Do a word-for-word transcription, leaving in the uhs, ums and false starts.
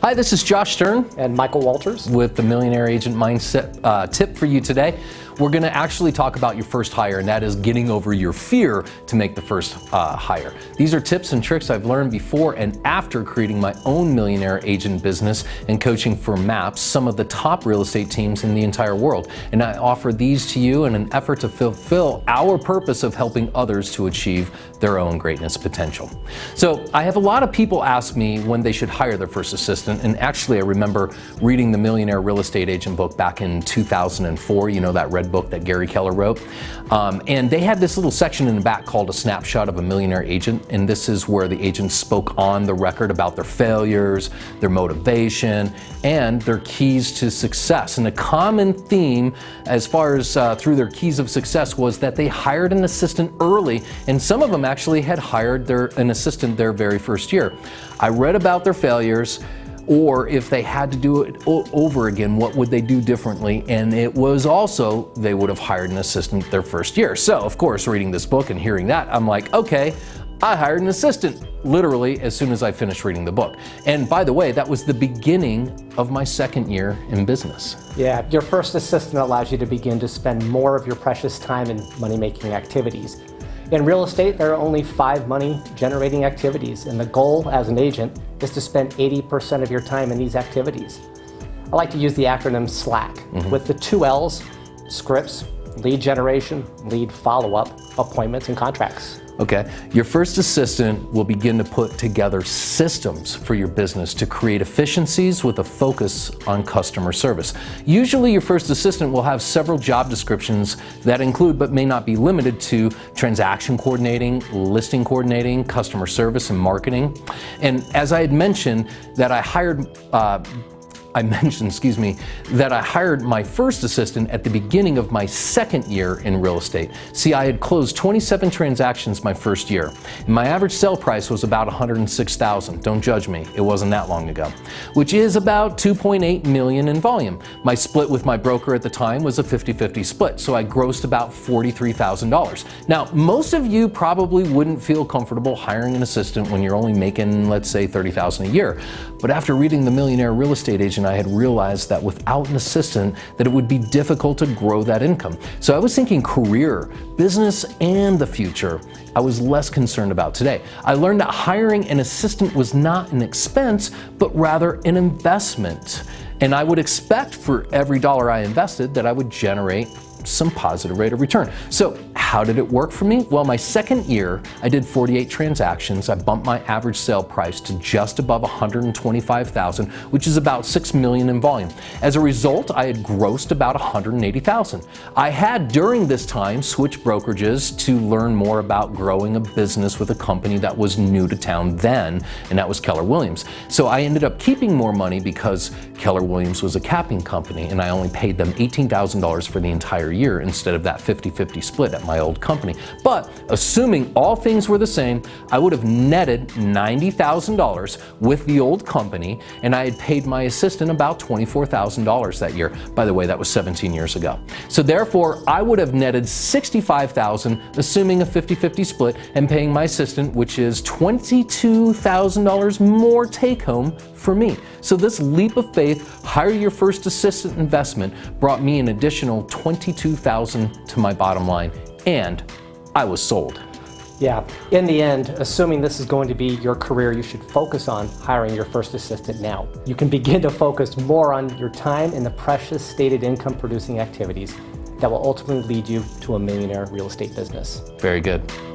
Hi, this is Josh Stern and Michael Walters with the Millionaire Agent Mindset uh, tip for you today. We're going to actually talk about your first hire, and that is getting over your fear to make the first uh, hire. These are tips and tricks I've learned before and after creating my own Millionaire Agent business and coaching for MAPS, some of the top real estate teams in the entire world. And I offer these to you in an effort to fulfill our purpose of helping others to achieve their own greatness potential. So I have a lot of people ask me when they should hire their first assistant, and actually I remember reading the Millionaire Real Estate Agent book back in two thousand four, you know, that red book that Gary Keller wrote. Um, and they had this little section in the back called a snapshot of a millionaire agent, and this is where the agents spoke on the record about their failures, their motivation, and their keys to success. And a common theme as far as uh, through their keys of success was that they hired an assistant early, and some of them actually had hired their, an assistant their very first year. I read about their failures, or if they had to do it over again, what would they do differently? And it was also, they would have hired an assistant their first year. So of course, reading this book and hearing that, I'm like, okay, I hired an assistant literally as soon as I finished reading the book. And by the way, that was the beginning of my second year in business. Yeah, your first assistant allows you to begin to spend more of your precious time in money-making activities. In real estate, there are only five money-generating activities, and the goal as an agent is to spend eighty percent of your time in these activities. I like to use the acronym SLACK, mm-hmm. with the two L's, scripts, lead generation, lead follow-up, appointments, and contracts. Okay, your first assistant will begin to put together systems for your business to create efficiencies with a focus on customer service. Usually your first assistant will have several job descriptions that include but may not be limited to transaction coordinating, listing coordinating, customer service, and marketing. And as I had mentioned that I hired uh, I mentioned, excuse me, that I hired my first assistant at the beginning of my second year in real estate. See, I had closed twenty-seven transactions my first year, and my average sale price was about one hundred six thousand dollars. Don't judge me, it wasn't that long ago, which is about two point eight million dollars in volume. My split with my broker at the time was a fifty fifty split, so I grossed about forty-three thousand dollars. Now, most of you probably wouldn't feel comfortable hiring an assistant when you're only making, let's say, thirty thousand dollars a year. But after reading the Millionaire Real Estate Agent, I had realized that without an assistant, that it would be difficult to grow that income. So I was thinking career, business, and the future. I was less concerned about today. I learned that hiring an assistant was not an expense, but rather an investment. And I would expect for every dollar I invested that I would generate some positive rate of return. So how did it work for me? Well, my second year, I did forty-eight transactions. I bumped my average sale price to just above one hundred twenty-five thousand dollars, which is about six million dollars in volume. As a result, I had grossed about one hundred eighty thousand dollars. I had, during this time, switched brokerages to learn more about growing a business with a company that was new to town then, and that was Keller Williams. So I ended up keeping more money because Keller Williams was a capping company, and I only paid them eighteen thousand dollars for the entire year instead of that fifty fifty split at my old company. But assuming all things were the same, I would have netted ninety thousand dollars with the old company, and I had paid my assistant about twenty-four thousand dollars that year. By the way, that was seventeen years ago. So therefore, I would have netted sixty-five thousand dollars, assuming a fifty fifty split, and paying my assistant, which is twenty-two thousand dollars more take home for me. So this leap of faith, hire your first assistant investment, brought me an additional twenty-two thousand dollars to my bottom line, and I was sold. Yeah, in the end, assuming this is going to be your career, you should focus on hiring your first assistant now. You can begin to focus more on your time in the precious stated income producing activities that will ultimately lead you to a millionaire real estate business. Very good.